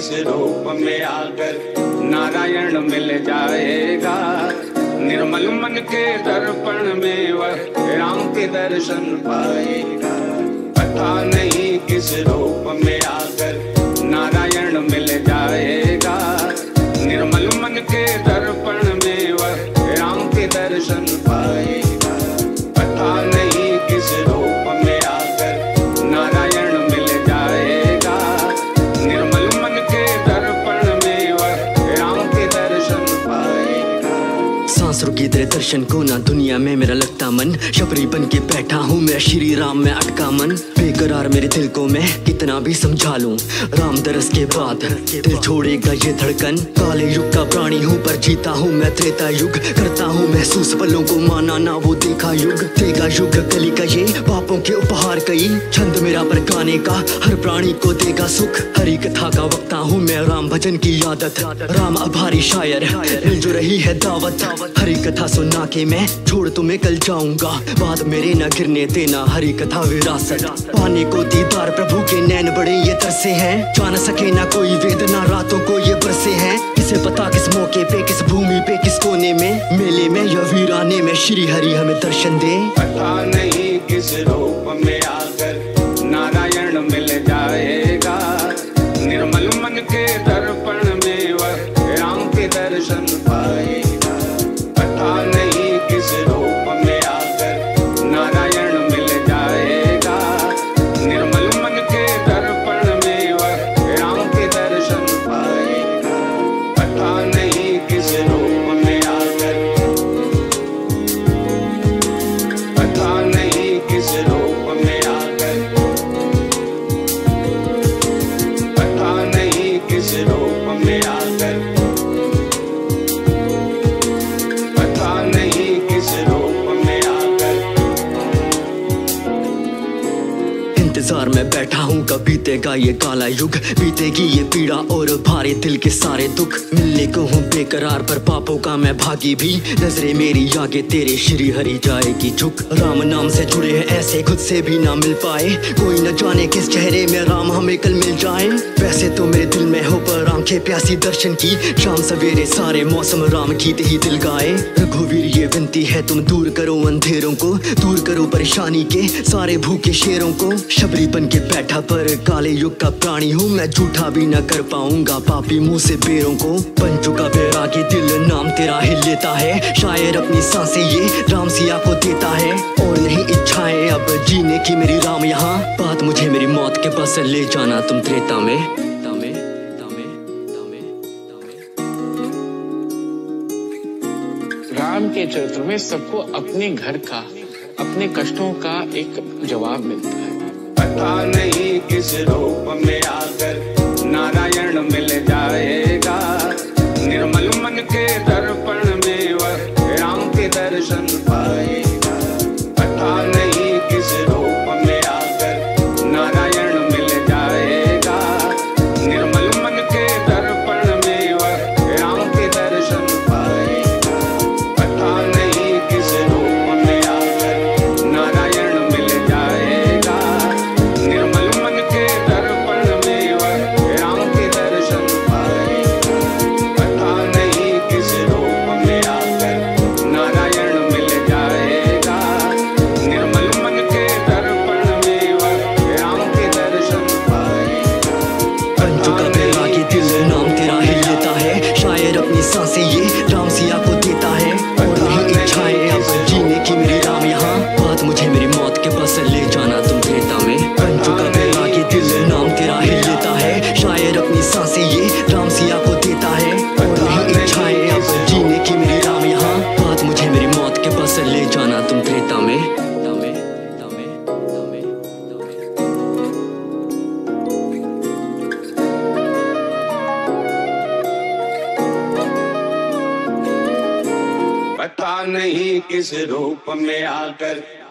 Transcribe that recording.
किस रूप में आकर नारायण मिल जाएगा। निर्मल मन के दर्पण में वह राम के दर्शन पाएगा। पता नहीं किस रूप में आकर नारायण मिल जाएगा। निर्मल मन के दर्पण में वह राम के दर्शन पाएगा। पता नहीं किस रूप में आकर नारायण मिल जाएगा। निर्मल मन के दर्पण में वह राम के दर्शन पाएगा। सांस रुकी तेरे दर्शन को ना दुनिया में मेरा लगता मन। शबरी बन के बैठा हूँ मैं श्री राम में अटका मन। बेकरार मेरे दिल को मैं कितना भी समझा लूं, राम दरस के बाद दिल छोड़ेगा ये धड़कन। काले युग का प्राणी हूँ पर जीता हूँ मैं त्रेता युग। करता हूँ महसूस पलों को माना ना वो देखा युग। देगा युग कली का ये पापों के उपहार कई। छंद मेरा पर गाने का हर प्राणी को देगा सुख। हरी कथा का वक्ता हूँ मैं राम भजन की आदत। राम आभारी शायर मिल जो रही है दावत। हरी कथा सुना के मैं छोड़ तुम्हें कल जाऊंगा। बाद मेरे न गिरने देना हरी कथा विरासत। पाने को दीदार प्रभु के नैन बड़े ये तरसे हैं। जान सके ना कोई वेदना रातों को ये बरसे हैं। किसे पता किस मौके पे किस भूमि पे किस कोने में मेले में या वीराने में श्री हरि हमें दर्शन दे। पता नहीं किस रूप में आकर नारायण मिल जाएगा। निर्मल मन के दर्पण में वह राम के दर्शन पाएगा। पता नहीं किस रूप में आकर नारायण मिल जाएगा। निर्मल मन के दर्पण में वह राम के दर्शन पाएगा। पता नहीं किस रूप में आकर, पता नहीं किस रूप में आकर, पता नहीं किस रूप में आकर, पता नहीं किस रूप में आकर। इंतजार में बैठा हूँ कब बीतेगा ये काला युग। बीतेगी ये पीड़ा और भारे दिल के सारे दुख। मिलने को हूँ बेकरार पर पापों का मैं भागी भी। नजरे मेरी आगे तेरे श्री हरि जाएगी झुक। राम नाम से जुड़े हैं ऐसे खुद से भी ना मिल पाए। कोई न जाने किस चेहरे में राम हमें कल मिल जाए। वैसे तो मेरे दिल में हो पर आंखें प्यासी दर्शन की। शाम सवेरे सारे मौसम राम गीत ही दिल गाए। रघुवीर ये विनती है तुम दूर करो अंधेरों को। दूर करो परेशानी के सारे भूखे शेरों को। शबरी बन के बैठा पर काले युग का प्राणी हूँ मैं। झूठा भी न कर पाऊंगा पापी मुंह से बेरों को। बन चुका बैरागी दिल नाम तेरा ही लेता है। शायर अपनी सांसें ये राम सिया को देता है। और नहीं इच्छाएं अब जीने की मेरी राम यहाँ। बात मुझे मेरी मौत के पास ले जाना तुम त्रेता में। राम के चरित्र में सबको अपने घर का, अपने कष्टों का एक जवाब मिलता है। पता नहीं किस रूप में आकर नारायण मिल जाएगा। निर्मल मन के दर्पण में वह राम के दर्शन पाएगा। पता नहीं किस रूप में आकर नारायण मिल जाएगा। निर्मल मन के दर्पण में वह राम के दर्शन पाएगा। पता नहीं किस रूप में आकर नारायण मिल जाएगा। निर्मल मन के दर्पण में वह राम के दर्शन पाएगा। पता नहीं किस रूप में आकर नारायण मिल जाएगा। निर्मल मन के दर्पण में वह राम के दर्शन पाएगा। बन चुका बैरागी दिल नाम तेरा ही लेता है। शायर अपनी सांसें ये राम सिया को देता है। और नहीं इच्छाएं अब जीने की मेरी राम यहाँ। बात मुझे मेरी मौत के पास ले जाना तुम त्रेता में। बन चुका बैरागी दिल नाम तेरा ही लेता है। शायर अपनी सांसें ये राम सिया को देता है। और नहीं इच्छाएं अब जीने की मेरी राम यहाँ। बात मुझे मेरी मौत के पास ले जाना तुम त्रेता में। पता नहीं किस रूप में आकर